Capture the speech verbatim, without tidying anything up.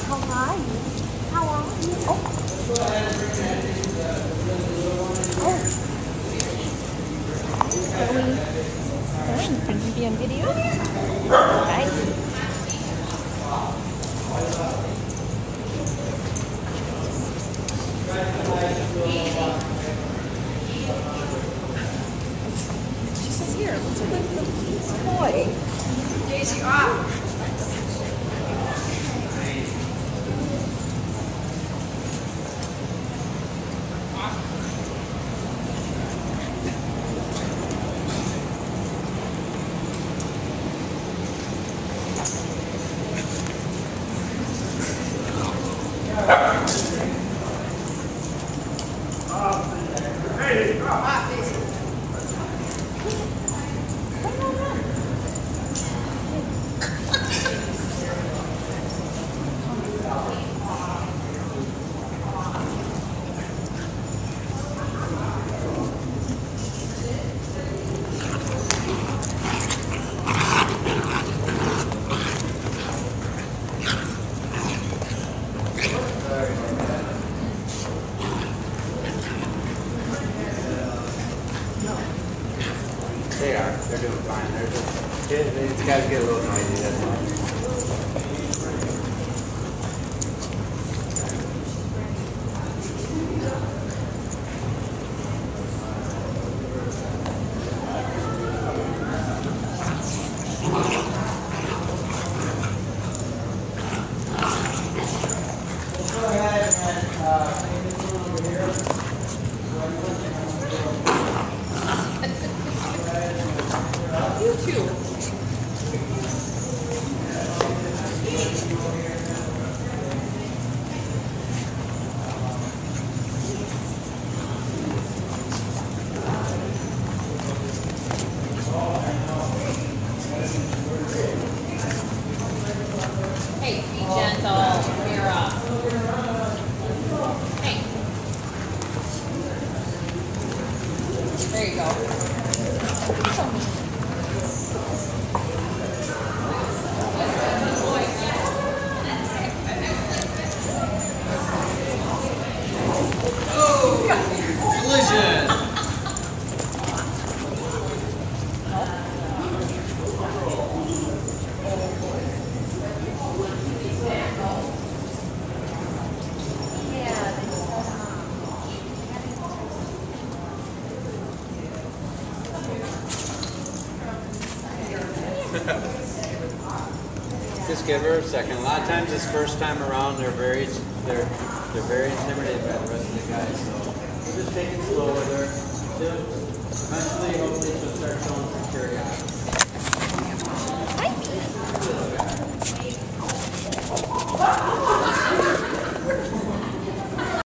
How are you? How are you? Oh. Oh. Are we going? Can we be on video? Right. She says, here, let's play with this toy. Daisy, off. They are. They're doing fine. They're just, it, these guys get a little noisy, that's all. Go ahead and uh, take this one over here. You too. Hey, be gentle, Mira. Hey. There you go. Collision! Just give her a second. A lot of times this first time around they're very they're they're very intimidated by the rest of the guys. So just take it slow with her.